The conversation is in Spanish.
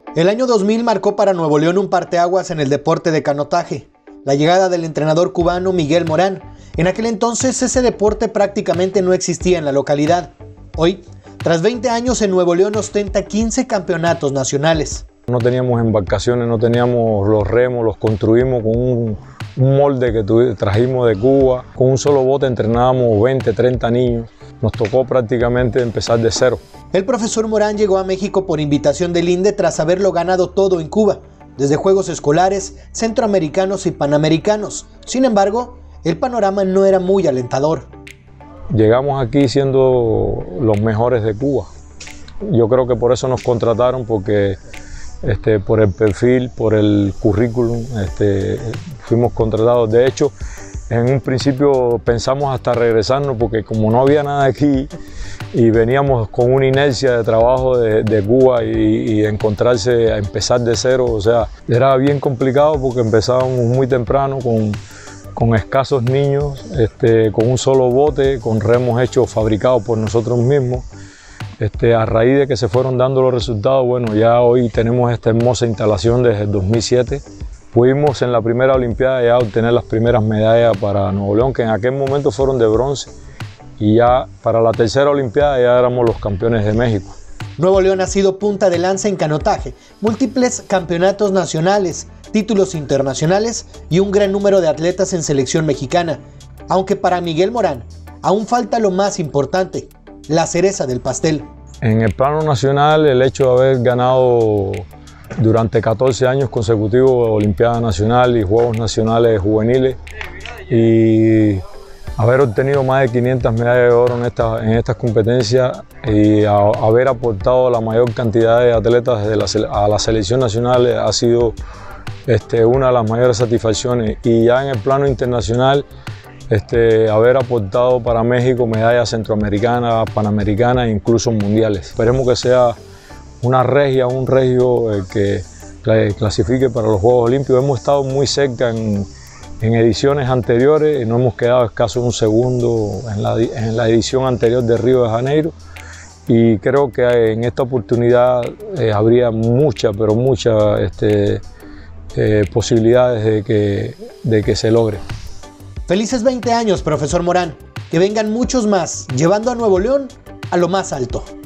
El año 2000 marcó para Nuevo León un parteaguas en el deporte de canotaje. La llegada del entrenador cubano Miguel Morán. En aquel entonces ese deporte prácticamente no existía en la localidad. Hoy, tras 20 años en Nuevo León, ostenta 15 campeonatos nacionales. No teníamos embarcaciones, no teníamos los remos, los construimos con un molde que trajimos de Cuba. Con un solo bote entrenábamos 20, 30 niños. Nos tocó prácticamente empezar de cero. El profesor Morán llegó a México por invitación del INDE tras haberlo ganado todo en Cuba, desde Juegos Escolares, Centroamericanos y Panamericanos. Sin embargo, el panorama no era muy alentador. Llegamos aquí siendo los mejores de Cuba. Yo creo que por eso nos contrataron, porque por el perfil, por el currículum, fuimos contratados. De hecho, en un principio pensamos hasta regresarnos, porque como no había nada aquí y veníamos con una inercia de trabajo de Cuba y encontrarse a empezar de cero, o sea, era bien complicado porque empezábamos muy temprano con escasos niños, con un solo bote, con remos hechos, fabricados por nosotros mismos. A raíz de que se fueron dando los resultados, bueno, ya hoy tenemos esta hermosa instalación desde el 2007. Pudimos en la primera Olimpiada ya obtener las primeras medallas para Nuevo León, que en aquel momento fueron de bronce, y ya para la tercera Olimpiada ya éramos los campeones de México. Nuevo León ha sido punta de lanza en canotaje, múltiples campeonatos nacionales, títulos internacionales y un gran número de atletas en selección mexicana. Aunque para Miguel Morán aún falta lo más importante, la cereza del pastel. En el plano nacional, el hecho de haber ganado durante 14 años consecutivos Olimpiada Nacional y Juegos Nacionales Juveniles y haber obtenido más de 500 medallas de oro en estas competencias y haber aportado la mayor cantidad de atletas a la selección nacional ha sido una de las mayores satisfacciones. Y ya en el plano internacional, haber aportado para México medallas centroamericanas, panamericanas e incluso mundiales. Esperemos que sea una regia, un regio que clasifique para los Juegos Olímpicos. Hemos estado muy cerca en ediciones anteriores y no hemos quedado escaso un segundo en la edición anterior de Río de Janeiro, y creo que en esta oportunidad habría muchas posibilidades de que se logre. Felices 20 años, profesor Morán. Que vengan muchos más, llevando a Nuevo León a lo más alto.